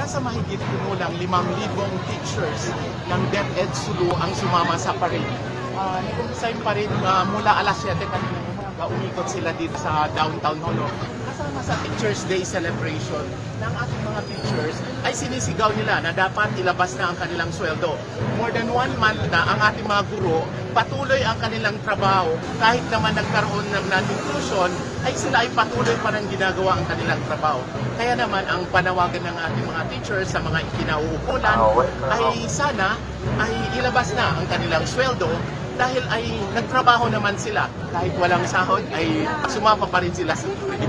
nasa mahigit kumulang 5,000 teachers ng DepEd Sulu ang sumama sa parade. Nag-umpisa yung parade mula alas 7 kanina umaga, umikot sila dito sa downtown Holo. Kasama sa Teachers Day celebration ng ating mga teachers ay sinisigaw nila na dapat ilabas na ang kanilang sweldo. More than 1 month na ang ating mga guro, patuloy ang kanilang trabaho. Kahit naman nagkaroon ng non-inclusion, ay sila ay patuloy pa rin ginagawa ang kanilang trabaho. Kaya naman ang panawagan ng ating mga teachers sa mga ikinauukulan ay sana ay ilabas na ang kanilang sweldo dahil ay nagtrabaho naman sila. Kahit walang sahod ay sumama pa rin sila sa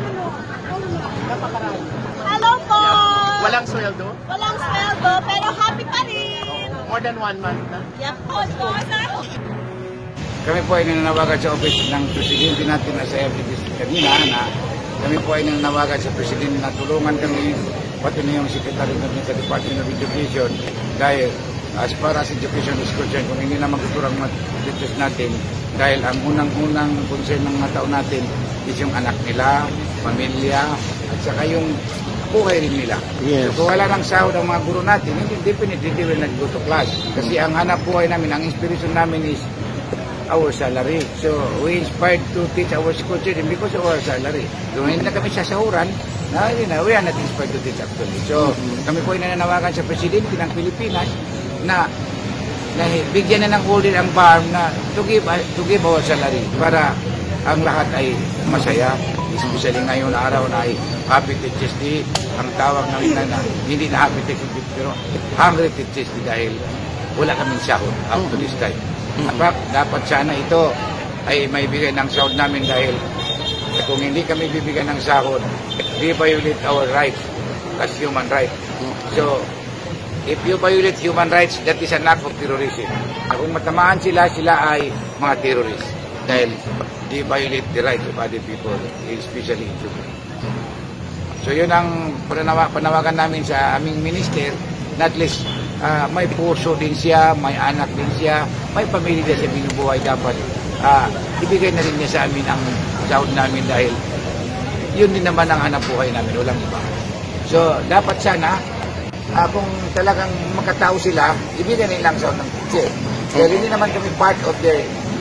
napakarami. Hello po! Walang sweldo? Walang sweldo, pero happy pa rin! More than 1 month na? Yep, po, sir! Kami po ay nananawagan sa office ng Presidente natin na sa FDS kanina na kami po ay nananawagan sa Presidente na tulungan kami pati na yung Secretary natin sa Department of Education dahil as far as education is concerned, kung hindi na magtuturang mga teachers natin dahil ang unang-unang concern ng mga tao natin is yung anak nila, pamilya, at saka yung buhay rin nila. Yes. So, kung wala ng sahod ang mga guro natin, hindi definitely they will not go to class. Kasi ang hanap buhay namin, ang inspiration namin is our salary. So, we inspired to teach our school children because of our salary. So, hindi na kami sasahuran, we are not inspired to teach actually. So, kami po ay nananawagan sa Presidente ng Pilipinas na bigyan na ng order ang BARM na to give our salary para ang lahat ay masaya. Especially ngayon araw na ay Happy Teachers Day, ang tawag namin na hindi na Happy Teachers Day pero Hungry Teachers Day dahil wala kaming sahod up to this time. Dapat sana ito ay may bigay ng sahod namin dahil kung hindi kami bibigyan ng sahod, we violate our rights as human rights. So, if you violate human rights, that is an act of terrorism. Kung matamaan sila, sila ay mga terrorists dahil they violate the rights of other people, especially in children. So yun ang panawagan namin sa aming minister na at least may puso din siya, may anak din siya, may pamilya din siya binubuhay dapat. Ibigay na rin niya sa amin ang sahod namin dahil yun din naman ang hanap buhay namin, walang iba. So dapat sana kung talagang makatao sila, ibigay nilang sahod ng teacher. Kaya hindi naman kami part of the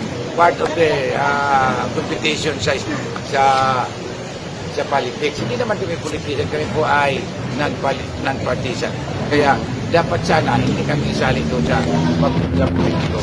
competition sa politics. Hindi naman kami politician, kami po ay non-partisan. Kaya dapat sana hindi kami isali doon sa pag-politiko.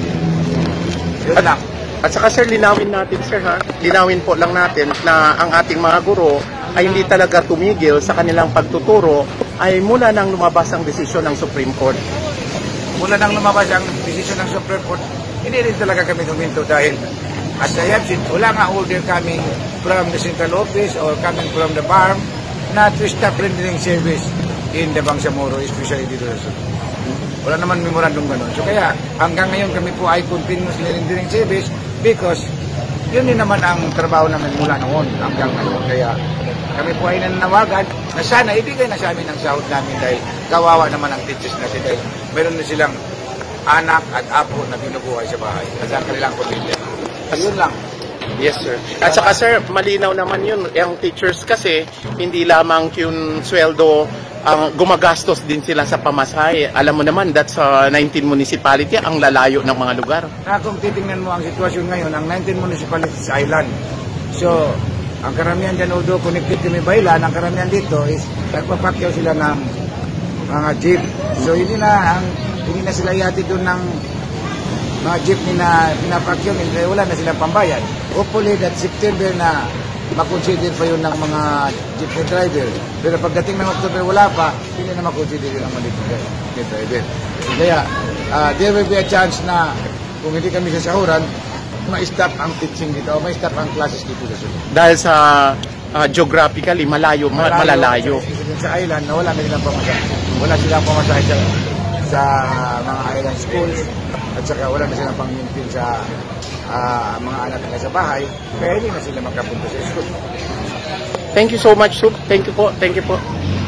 Yun lang. At saka sir, linawin natin sir ha, linawin po lang natin na ang ating mga guro ay hindi talaga tumigil sa kanilang pagtuturo ay mula nang lumabas ang desisyon ng Supreme Court. Mula nang lumabas ang desisyon ng Supreme Court, hindi rin talaga kami huminto dahil as I have said, wala nga order coming from the central office or coming from the BARM na to stop rendering service in the Bangsamoro, especially dito sa Sulu. Wala naman memorandum ganun. So kaya hanggang ngayon kami po ay continuously rendering service because yun din naman ang trabaho namin mula noon hanggang ngayon. Kaya kami po ay nananawagan na sana ibigay na sa amin ang sahod namin dahil kawawa naman ang teachers natin dahil meron na silang anak at apo na binubuhay sa bahay at sa kanilang pamilya. Ayun lang. Yes sir. At saka sir, malinaw naman yun. Yung teachers kasi, hindi lamang yung sweldo, gumagastos din sila sa pamasahe. Alam mo naman, that's 19 municipality, ang lalayo ng mga lugar. Kung titingnan mo ang sitwasyon ngayon, ang 19 municipalities island. So, ang karamihan dyan, although connected kami by land, ang karamihan dito is nagpapakyaw sila ng mga jeep. So, hindi na sila ihatid doon ng mga jeepney na pinapakyaw, wala na silang pambayad. Hopefully that September na makonsider pa yun ng mga jeepney driver. Pero pagdating ng October wala pa, hindi na makonsider yun ng mga jeepney driver. Kaya there will be a chance na kung hindi kami sasahuran, ma-stop ang teaching dito, o ma-stop ang classes dito sa Sulu. Dahil sa geographically, malalayo. Sa island na wala na silang pamasahe. Wala silang pamasahe sa mga island schools at saka wala na silang pang-maintain sa mga anak nila sa bahay kaya hindi na sila makapunta sa school. Thank you so much, Sub. Thank you po.